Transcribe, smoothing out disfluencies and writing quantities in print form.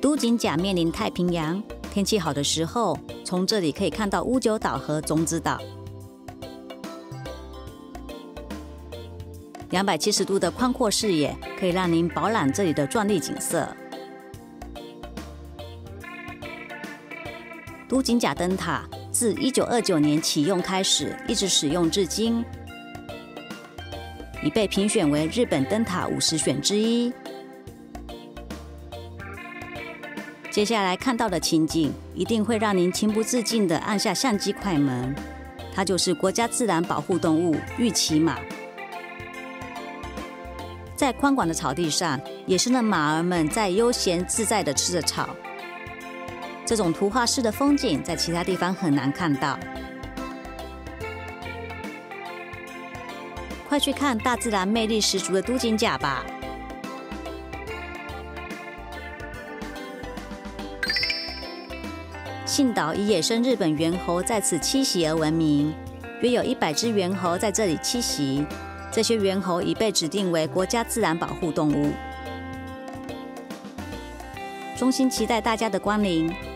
都井甲面临太平洋，天气好的时候，从这里可以看到乌九岛和种子岛。270度的宽阔视野，可以让您饱览这里的壮丽景色。都井甲灯塔自1929年启用开始，一直使用至今，已被评选为日本灯塔50选之一。接下来看到的情景，一定会让您情不自禁地按下相机快门。它就是国家自然保护动物玉岐马。在宽广的草地上，野生的马儿们在悠闲自在地吃着草。这种图画式的风景，在其他地方很难看到。快去看大自然魅力十足的都井甲吧！信岛以野生日本猿猴在此栖息而闻名，约有100只猿猴在这里栖息。这些猿猴已被指定为国家自然保护动物。衷心期待大家的光临。